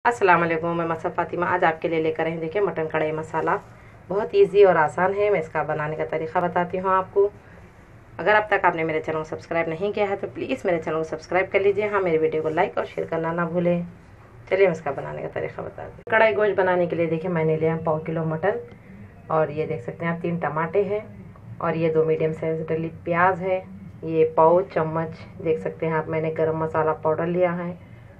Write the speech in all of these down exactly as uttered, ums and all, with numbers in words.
अस्सलाम वालेकुम। मैं मसा फातिमा आज आपके लिए लेकर आई देखिए मटन कढ़ाई मसाला। बहुत इजी और आसान है। मैं इसका बनाने का तरीका बताती हूँ आपको। अगर अब तक आपने मेरे चैनल को सब्सक्राइब नहीं किया है तो प्लीज़ मेरे चैनल को सब्सक्राइब कर लीजिए। हाँ, मेरे वीडियो को लाइक और शेयर करना ना भूलें। चलिए मैं इसका बनाने का तरीका बताती हूँ। कढ़ाई गोश्त बनाने के लिए देखिए मैंने लिया पाव किलो मटन, और ये देख सकते हैं आप तीन टमाटे हैं, और ये दो मीडियम साइज डली प्याज है। ये पाव चम्मच देख सकते हैं आप मैंने गरम मसाला पाउडर लिया है,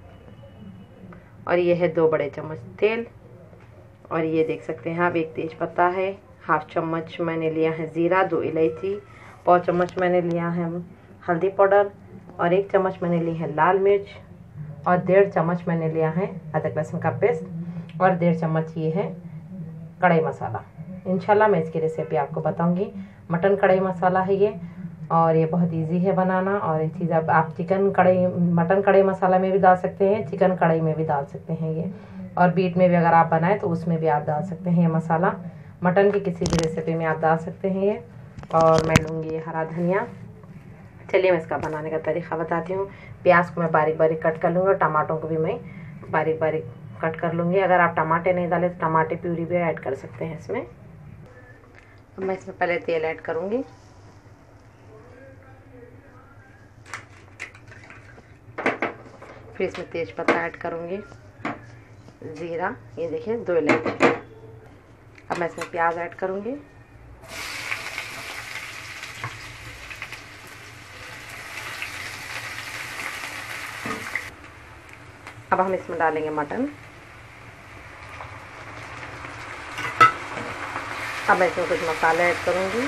और ये है दो बड़े चम्मच तेल, और ये देख सकते हैं आप एक तेज पत्ता है। हाफ चम्मच मैंने लिया है ज़ीरा, दो इलायची, पाव चम्मच मैंने लिया है हल्दी पाउडर, और एक चम्मच मैंने ली है लाल मिर्च, और डेढ़ चम्मच मैंने लिया है अदरक लहसुन का पेस्ट, और डेढ़ चम्मच ये है कढ़ाई मसाला। इंशाल्लाह मैं इसकी रेसिपी आपको बताऊंगी। मटन कढ़ाई मसाला है ये, और ये बहुत इजी है बनाना। और ये चीज़ आप, आप चिकन कढ़ाई मटन कढ़ाई मसाला में भी डाल सकते हैं, चिकन कढ़ाई में भी डाल सकते हैं ये, और बीट में भी अगर आप बनाएं तो उसमें भी आप डाल सकते हैं ये मसाला। मटन की किसी भी रेसिपी में आप डाल सकते हैं ये। और मैं लूँगी ये हरा धनिया। चलिए मैं इसका बनाने का तरीका बताती हूँ। प्याज को मैं बारीक बारीक कट कर लूँगी, और टमाटों को भी मैं बारीक बारीक कट कर लूँगी। अगर आप टमाटे नहीं डालें तो टमाटे प्यूरी भी ऐड कर सकते हैं इसमें। अब मैं इसमें पहले तेल ऐड करूँगी, फिर इसमें तेज पत्ता ऐड करूँगी, ज़ीरा, ये देखिए दो इलायची। अब मैं इसमें प्याज ऐड करूँगी, अब हम इसमें डालेंगे मटन। अब मैं इसमें कुछ मसाले ऐड करूँगी।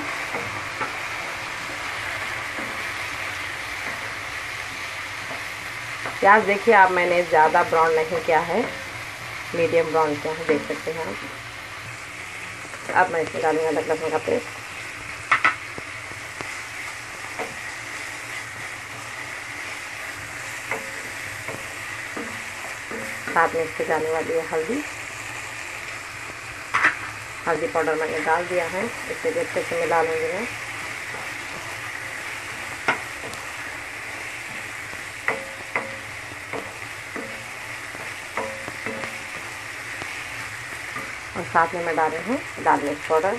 प्याज देखिए आप मैंने ज़्यादा ब्राउन नहीं किया है, मीडियम ब्राउन किया है, देख सकते हैं आप। अब मैं इसमें डालूंगा अदरक लहसुन का पेस्ट, साथ में इसके डालने वाली है हल्दी। हल्दी पाउडर मैंने डाल दिया है, इसे भी अच्छे से मिला लूँगी मैं। और साथ में मैं डाल रही हूँ लाल मिर्च पाउडर,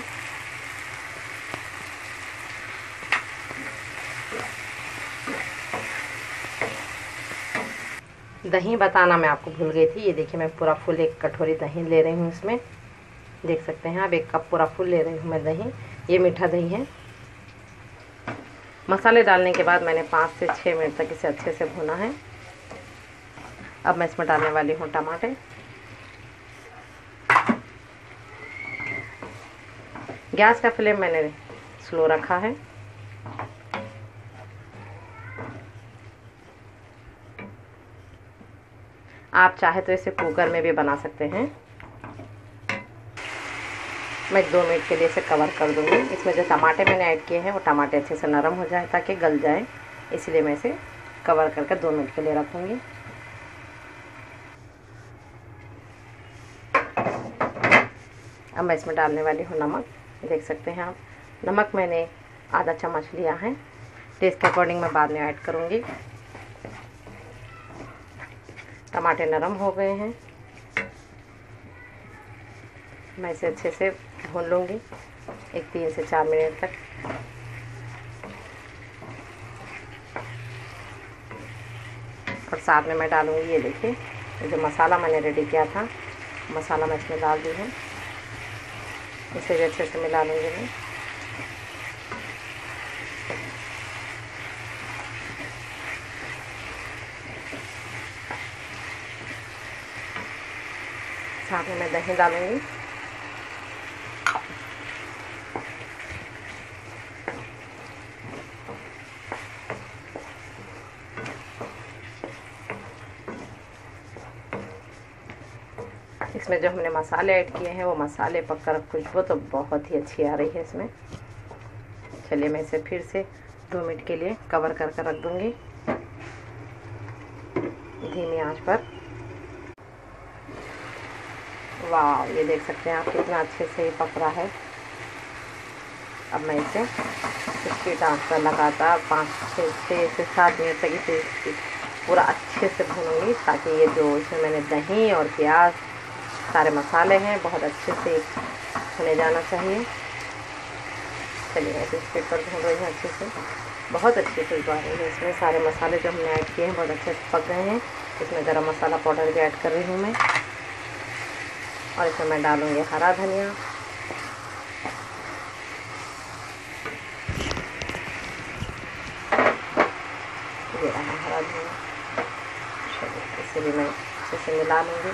दही बताना मैं आपको भूल गई थी। ये देखिए मैं पूरा फुल एक कटोरी दही ले रही हूँ इसमें, देख सकते हैं आप एक कप पूरा फुल ले रही हूँ मैं दही। ये मीठा दही है। मसाले डालने के बाद मैंने पाँच से छः मिनट तक इसे अच्छे से भुना है। अब मैं इसमें डालने वाली हूँ टमाटर। गैस का फ्लेम मैंने स्लो रखा है। आप चाहे तो इसे कुकर में भी बना सकते हैं। मैं दो मिनट के लिए इसे कवर कर दूंगी। इसमें जो टमाटे मैंने ऐड किए हैं वो टमाटे अच्छे से नरम हो जाए ताकि गल जाए, इसलिए मैं इसे कवर करके दो मिनट के लिए रखूंगी। अब मैं इसमें डालने वाली हूँ नमक। देख सकते हैं आप, नमक मैंने आधा चम्मच लिया है। टेस्ट के अकॉर्डिंग मैं बाद में ऐड करूँगी। टमाटे नरम हो गए हैं, मैं इसे अच्छे से भून लूँगी एक तीन से चार मिनट तक। और साथ में मैं डालूँगी, ये देखिए ये जो मसाला मैंने रेडी किया था, मसाला मैं इसमें डाल दी हूँ। इसे भी अच्छे से मिला लूँगी मैं। साथ में मैं दही डालूँगी। इसमें जो हमने मसाले ऐड किए हैं वो मसाले पककर खुशबू तो बहुत ही अच्छी आ रही है इसमें। चलिए मैं इसे फिर से दो मिनट के लिए कवर करके रख दूँगी धीमी आंच पर। वाह, ये देख सकते हैं आप कितना अच्छे से ये पक रहा है। अब मैं इसे इसकी आंच पर लगातार पाँच छः छः से सात मिनट तक इसे पूरा अच्छे से भूनूंगी, ताकि ये जो इसमें मैंने दही और प्याज सारे मसाले हैं बहुत अच्छे से भुने जाना चाहिए। चलिए मैं इस पेट पर भून रही हूँ अच्छे से, बहुत अच्छे से उबाल रही है। इसमें सारे मसाले जो हमने ऐड किए हैं बहुत अच्छे से पक गए हैं। इसमें गरम मसाला पाउडर भी ऐड कर रही हूँ मैं, और इसमें मैं डालूँगी हरा धनिया, ये रहा हरा धनिया। चलिए इसे भी मैं अच्छे से मिला लूँगी।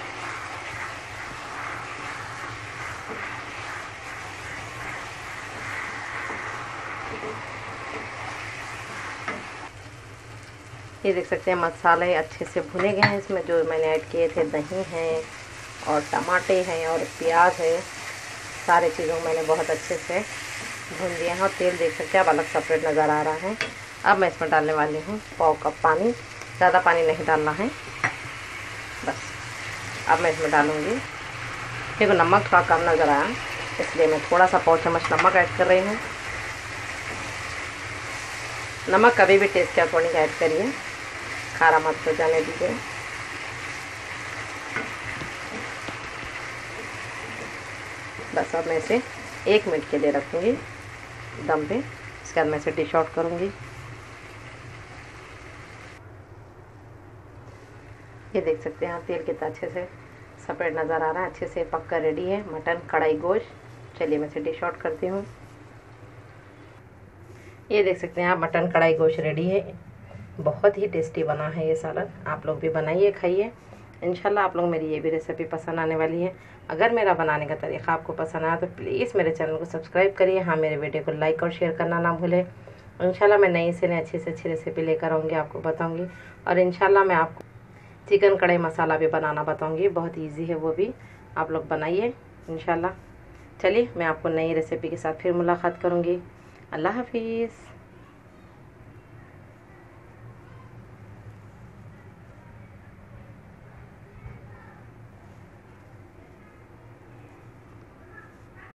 ये देख सकते हैं मसाले अच्छे से भुने गए हैं। इसमें जो मैंने ऐड किए थे दही हैं और टमाटे हैं और प्याज है, सारे चीज़ों मैंने बहुत अच्छे से भून दिया है। और तेल देख सकते हैं अब अलग सेपरेट नज़र आ रहा है। अब मैं इसमें डालने वाली हूँ पाव कप पानी, ज़्यादा पानी नहीं डालना है बस। अब मैं इसमें डालूँगी, देखो नमक थोड़ा कम नज़र आया इसलिए मैं थोड़ा सा पाव चम्मच नमक ऐड कर रही हूँ। नमक कभी भी टेस्ट के अकॉर्डिंग ऐड करिए, खारा मत हो जाने दीजिए। बस अब मैं इसे एक मिनट के लिए रखूँगी दम पे, इसके बाद मैं इसे डिश आउट करूँगी। ये देख सकते हैं आप तेल कितना अच्छे से सेपरेट नज़र आ रहा है, अच्छे से पक कर रेडी है मटन कढ़ाई गोश्त। चलिए मैं इसे डिश आउट करती हूँ। ये देख सकते हैं आप मटन कढ़ाई गोश्त रेडी है, बहुत ही टेस्टी बना है ये सालन। आप लोग भी बनाइए खाइए, इंशाल्लाह आप लोग मेरी ये भी रेसिपी पसंद आने वाली है। अगर मेरा बनाने का तरीका आपको पसंद आया तो प्लीज़ मेरे चैनल को सब्सक्राइब करिए। हाँ, मेरे वीडियो को लाइक और शेयर करना ना भूलें। इंशाल्लाह मैं नई से नई अच्छी से अच्छी रेसिपी लेकर आऊँगी, आपको बताऊँगी। और इंशाल्लाह मैं आपको चिकन कढ़ाई मसाला भी बनाना बताऊँगी, बहुत ईजी है वो भी, आप लोग बनाइए इंशाल्लाह। चलिए मैं आपको नई रेसिपी के साथ फिर मुलाकात करूँगी। अल्लाह हाफिज़।